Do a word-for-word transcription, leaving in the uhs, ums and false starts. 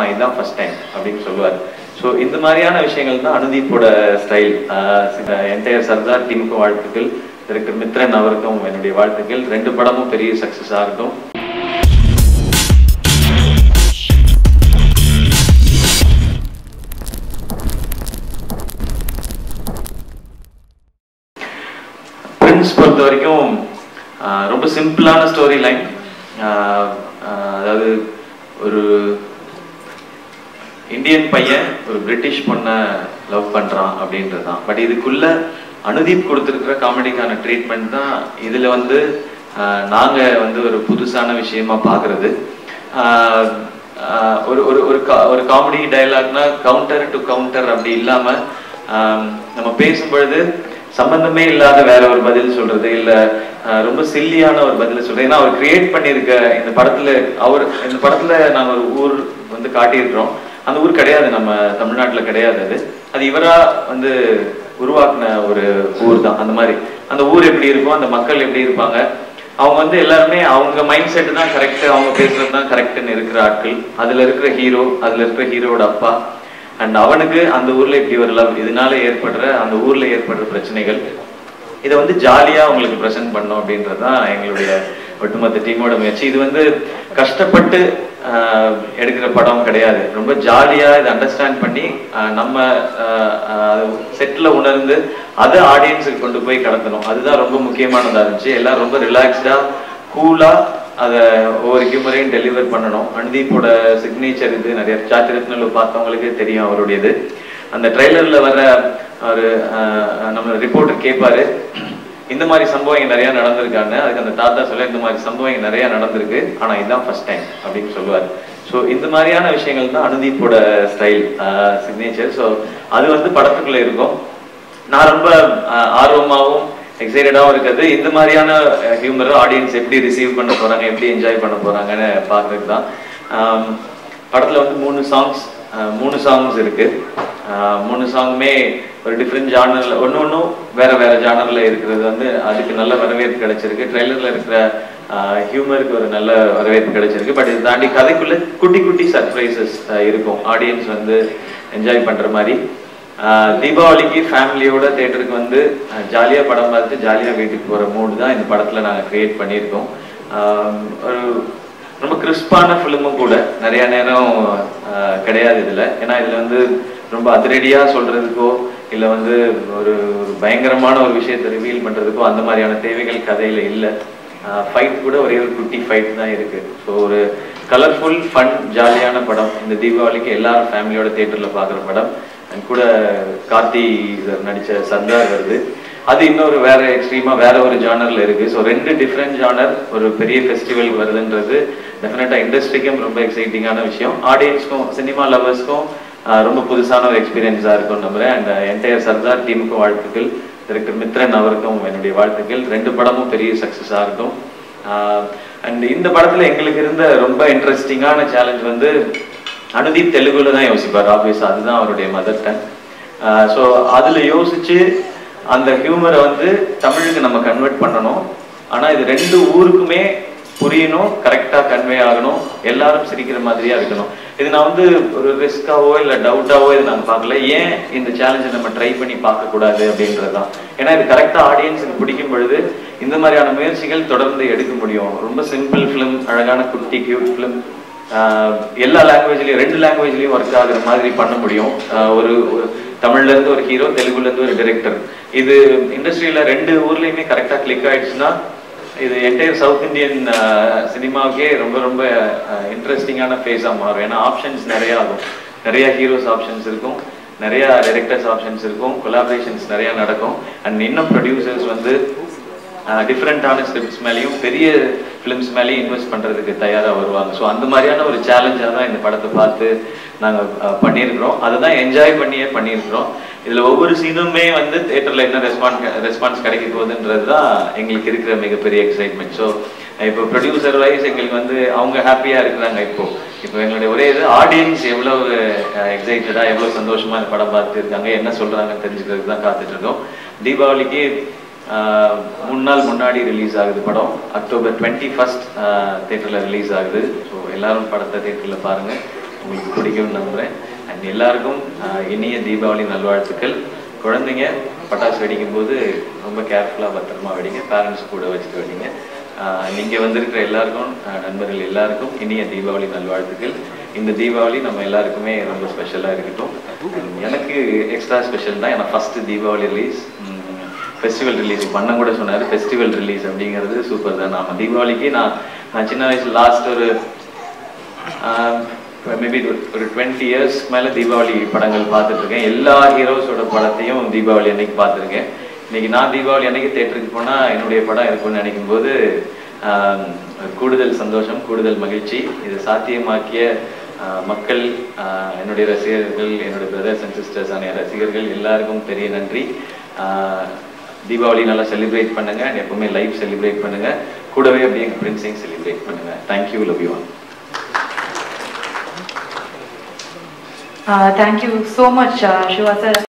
ஆனால் இதுதான் first time அப்படின்னு சொல்லுவார். ஸோ இந்த மாதிரியான விஷயங்கள் தான் அனுதீப்போட ஸ்டைல். என்டையர் சர்தார் டீமுக்கும் வாழ்த்துக்கள், டைரக்டர் மித்ரன் அவருக்கும் என்னுடைய வாழ்த்துக்கள். ரெண்டு படமும் பெரிய சக்ஸஸாக இருக்கும். பிரின்ஸ் பொறுத்த வரைக்கும் ரொம்ப சிம்பிளான ஸ்டோரி லைன். அதாவது ஒரு இந்தியன் பையன் ஒரு பிரிட்டிஷ் பொண்ணை லவ் பண்றான் அப்படின்றது தான். பட் இதுக்குள்ள அனுதீப் கொடுத்துருக்கிற காமெடிக்கான ட்ரீட்மெண்ட் தான் இதுல வந்து நாங்க வந்து ஒரு புதுசான விஷயமா பாக்குறது. ஒரு ஒரு ஒரு காமெடி டயலாக்னா கவுண்டர் டு கவுண்டர் அப்படி இல்லாம நம்ம பேசும்பொழுது சம்பந்தமே இல்லாத வேற ஒரு பதில் சொல்றது, இல்ல ரொம்ப சில்லியான ஒரு பதில் சொல்றது. ஏன்னா அவர் கிரியேட் பண்ணியிருக்க இந்த படத்துல, அவர் இந்த படத்துல நாங்க ஒரு ஊர் வந்து காட்டியிருக்கிறோம். அந்த ஊர் கிடையாது, நம்ம தமிழ்நாட்டுல கிடையாது. அது அது இவரா வந்து உருவாக்குன ஒரு ஊர் தான். அந்த மாதிரி அந்த ஊர் எப்படி இருக்கும், அந்த மக்கள் எப்படி இருப்பாங்க, அவங்க வந்து எல்லாருமே அவங்க மைண்ட் செட் தான் கரெக்ட், அவங்க பேசுறது தான் கரெக்ட்னு இருக்கிற ஆட்கள். அதுல இருக்கிற ஹீரோ, அதுல இருக்கிற ஹீரோட அப்பா அண்ட் அவனுக்கு அந்த ஊர்ல இப்படி ஒரு லவ், இதனால ஏற்படுற அந்த ஊர்ல ஏற்படுற பிரச்சனைகள், இதை வந்து ஜாலியா உங்களுக்கு ப்ரெசென்ட் பண்ணோம் அப்படின்றதுதான் எங்களுடைய ஒட்டுமொத்த டீமோட முயற்சி. இது வந்து கஷ்டப்பட்டு எடுக்கிற படம் கிடையாது. ரொம்ப ஜாலியா இதை அண்டர்ஸ்டாண்ட் பண்ணி நம்ம செட்ல உணர்ந்து அதை ஆடியன்ஸுக்கு கொண்டு போய் கடத்தணும். அதுதான் ரொம்ப முக்கியமானதா இருந்துச்சு. எல்லாரும் ரொம்ப ரிலாக்ஸ்டா கூலா அதை ஒவ்வொரு ஹியூமரையும் டெலிவர் பண்ணணும். அனுதீப்போட சிக்னேச்சர் இது. நிறைய சாத்திரத்தினு பார்த்தவங்களுக்கு தெரியும் அவருடையது. அந்த ட்ரெய்லர்ல வர ஒரு நம்ம ரிப்போர்ட்டர் கேட்பாரு, இந்த மாதிரி சம்பவம் இங்க நிறைய நடந்திருக்காங்க. அதுக்கு அந்த தாத்தா சொல்ல, இந்த மாதிரி சம்பவம் இங்க நிறைய நடந்திருக்கு, ஆனா இதுதான் ஃபர்ஸ்ட் டைம் அப்படின்னு சொல்லுவாரு. ஸோ இந்த மாதிரியான விஷயங்கள் தான் அனுதீப்போட ஸ்டைல், சிக்னேச்சர். ஸோ அது வந்து படத்துக்குள்ள இருக்கும். நான் ரொம்ப ஆர்வமாகவும் எக்ஸைட்டடாகவும் இருக்கிறது இந்த மாதிரியான ஹியூமரை ஆடியன்ஸ் எப்படி ரிசீவ் பண்ண போறாங்க, எப்படி என்ஜாய் பண்ண போறாங்கன்னு பார்க்கறது தான். படத்துல வந்து மூணு சாங்ஸ் மூணு சாங்ஸ் இருக்கு. மூணு சாங்குமே ஒரு டிஃப்ரெண்ட் ஜானர்ல, ஒன்று ஒன்றும் வேற வேற ஜானர்ல இருக்கிறது வந்து அதுக்கு நல்ல வரவேற்பு கிடைச்சிருக்கு. ட்ரெய்லர்ல இருக்கிற ஹியூமருக்கு ஒரு நல்ல வரவேற்பு கிடைச்சிருக்கு. பட் இது தாண்டி கதைக்குள்ள குட்டி குட்டி சர்ப்ரைசஸ் இருக்கும், ஆடியன்ஸ் வந்து என்ஜாய் பண்ற மாதிரி. தீபாவளிக்கு ஃபேமிலியோட தேட்டருக்கு வந்து ஜாலியா படம் பார்த்து ஜாலியா வீட்டுக்கு போற மூடு தான் இந்த படத்துல நாங்க கிரியேட் பண்ணியிருக்கோம். ஒரு ரொம்ப கிறிஸ்பான ஃபிலிமும் கூட நிறைய நேரம் கிடையாது இதுல. ஏன்னா இதுல வந்து ரொம்ப அதிரடியா சொல்றதுக்கோ இல்ல வந்து ஒரு ஒரு பயங்கரமான ஒரு விஷயத்தை ரிவீல் பண்றதுக்கோ அந்த மாதிரியான தேவைகள் கதையில இல்லை. ஃபைட் கூட ஒரே ஒரு குட்டி ஃபைட் தான் இருக்கு. ஸோ ஒரு கலர்ஃபுல் ஃபன் ஜாலியான படம் இந்த தீபாவளிக்கு எல்லாரும் ஃபேமிலியோட தியேட்டர்ல பாக்குற படம். கூட கார்த்தி நடிச்ச சர்தார் வருது, அது இன்னொரு வேற எக்ஸ்ட்ரீமா வேற ஒரு ஜானர்ல இருக்கு. ஸோ ரெண்டு டிஃப்ரெண்ட் ஜானர் ஒரு பெரிய ஃபெஸ்டிவல் வருதுன்றது டெஃபினட்டா இண்டஸ்ட்ரிக்கும் ரொம்ப எக்ஸைட்டிங்கான விஷயம். ஆடியன்ஸ்க்கும் சினிமா லவர்ஸ்க்கும் ரொம்ப புதுசான ஒரு எக்ஸ்பீரியன்ஸா இருக்கும் நம்புறேன். அண்ட் என்டையர் சர்தார் டீமுக்கும் வாழ்த்துக்கள், டைரக்டர் மித்ரன் அவருக்கும் என்னுடைய வாழ்த்துக்கள். ரெண்டு படமும் பெரிய சக்சஸா இருக்கும். அண்ட் இந்த படத்துல எங்களுக்கு இருந்த ரொம்ப இன்ட்ரெஸ்டிங்கான சேலஞ்ச் வந்து அனுதீப் தெலுங்குல தான் யோசிப்பார். ஆப்வியஸா அதுதான் அவருடைய மதர் டங். ஸோ அதுல யோசிச்சு அந்த ஹியூமரை வந்து தமிழுக்கு நம்ம கன்வெர்ட் பண்ணணும். ஆனா இது ரெண்டு ஊருக்குமே புரியணும், கரெக்டா கன்வே ஆகணும், எல்லாரும் சிரிக்கிற மாதிரியா இருக்கணும். இது நான் வந்து ஒரு ரிஸ்காவோ இல்ல டவுட்டாவோ இது நாங்க பார்க்கல. ஏன் இந்த சேலஞ்சை நம்ம ட்ரை பண்ணி பார்க்க கூடாது அப்படின்றதுதான். ஏன்னா இது கரெக்டா ஆடியன்ஸுக்கு பிடிக்கும் பொழுது இந்த மாதிரியான முயற்சிகள் தொடர்ந்து எடுக்க முடியும். ரொம்ப சிம்பிள் ஃபிலிம், அழகான குட்டி கியூட் ஃபிலிம், எல்லா லாங்குவேஜ்லயும் ரெண்டு லாங்குவேஜ்லயும் ஒர்க் ஆகுற மாதிரி பண்ண முடியும். ஒரு தமிழ்ல இருந்து ஒரு ஹீரோ, தெலுங்குல இருந்து ஒரு டைரக்டர், இது இண்டஸ்ட்ரியில ரெண்டு ஊர்லயுமே கரெக்டா கிளிக் ஆயிடுச்சுன்னா இது என்டையர் சவுத் இந்தியன் சினிமாவுக்கே ரொம்ப ரொம்ப இன்ட்ரெஸ்டிங்கான ஃபேஸா மாறும். ஏன்னா ஆப்ஷன்ஸ் நிறைய ஆகும், நிறைய ஹீரோஸ் ஆப்ஷன்ஸ் இருக்கும், நிறைய டைரக்டர்ஸ் ஆப்ஷன்ஸ் இருக்கும், கொலாபரேஷன்ஸ் நிறைய நடக்கும். அண்ட் இன்னும் ப்ரொடியூசர்ஸ் வந்து டிஃப்ரெண்டான ஸ்கிரிப்ட்ஸ் மேலேயும் பெரிய ஃபிலிம்ஸ் மேலேயும் இன்வெஸ்ட் பண்ணுறதுக்கு தயாராக வருவாங்க. ஸோ அந்த மாதிரியான ஒரு சேலஞ்சாக தான் இந்த படத்தை பார்த்து நாங்கள் பண்ணியிருக்கிறோம். அதை தான் என்ஜாய் பண்ணியே பண்ணியிருக்கிறோம். இதில் ஒவ்வொரு சீனுமே வந்து தேட்டரில் என்ன ரெஸ்பான்ஸ் ரெஸ்பான்ஸ் கிடைக்க போகுதுன்றது தான் எங்களுக்கு இருக்கிற மிகப்பெரிய எக்ஸைட்மெண்ட். ஸோ இப்போ ப்ரொடியூசர் வைஸ் எங்களுக்கு வந்து அவங்க ஹாப்பியாக இருக்கிறாங்க. இப்போ இப்போ எங்களுடைய ஒரே இது ஆடியன்ஸ் எவ்வளோ எக்ஸைட்டடாக எவ்வளோ சந்தோஷமாக இந்த படம் பார்த்து இருக்காங்க, என்ன சொல்கிறாங்கன்னு தெரிஞ்சுக்கிறதுக்கு தான் காத்துட்டு இருக்கோம். தீபாவளிக்கு மூணு நாள் முன்னாடி ரிலீஸ் ஆகுது படம். அக்டோபர் டுவெண்ட்டி ஃபர்ஸ்ட் தேட்டரில் ரிலீஸ் ஆகுது. ஸோ எல்லாரும் படத்தை தேட்டரில் பாருங்கள். உங்களுக்கு பிடிக்கும்னு நம்புகிறேன். அண்ட் எல்லாருக்கும் இனிய தீபாவளி நல்வாழ்த்துக்கள். குழந்தைங்க பட்டாசு வெடிக்கும் போது ரொம்ப கேர்ஃபுல்லாக பத்திரமா வெடிங்க, பேரண்ட்ஸ் கூட வச்சுட்டு வெடிங்க. நீங்கள் வந்திருக்கிற எல்லாருக்கும், நண்பர்கள் எல்லாருக்கும் இனிய தீபாவளி நல்வாழ்த்துக்கள். இந்த தீபாவளி நம்ம எல்லாருக்குமே ரொம்ப ஸ்பெஷலாக இருக்கட்டும். எனக்கு எக்ஸ்ட்ரா ஸ்பெஷல் தான், ஏன்னா first Deepavali release, festival release பண்ண கூட சொன்னார். ஃபெஸ்டிவல் ரிலீஸ் அப்படிங்கிறது சூப்பர் தான். நான் தீபாவளிக்கு நான் நான் சின்ன வயசில் லாஸ்ட் ஒரு மேபி ஒரு டுவெண்ட்டி இயர்ஸ்க்கு மேலே தீபாவளி படங்கள் பார்த்துட்ருக்கேன். எல்லா ஹீரோஸோட படத்தையும் தீபாவளி அன்னைக்கு பார்த்துருக்கேன். இன்னைக்கு நான் தீபாவளி அன்னைக்கு தேட்டருக்கு போனால் என்னுடைய படம் இருக்கும்னு நினைக்கும் போது கூடுதல் சந்தோஷம், கூடுதல் மகிழ்ச்சி. இதை சாத்தியமாக்கிய மக்கள், என்னுடைய ரசிகர்கள், என்னுடைய பிரதர்ஸ் அண்ட் சிஸ்டர்ஸ் ஆன ரசிகர்கள் எல்லாருக்கும் பெரிய நன்றி. தீபாவளி நல்லா செலிப்ரேட் பண்ணுங்க, எப்பவுமே லைஃப் செலிப்ரேட் பண்ணுங்க, கூடவே அப்படியே எங்கள் ஃப்ரெண்ட்ஸையும் செலிப்ரேட் பண்ணுங்க. Thank you, love you all. Uh, thank you so much, uh, Shiva sir.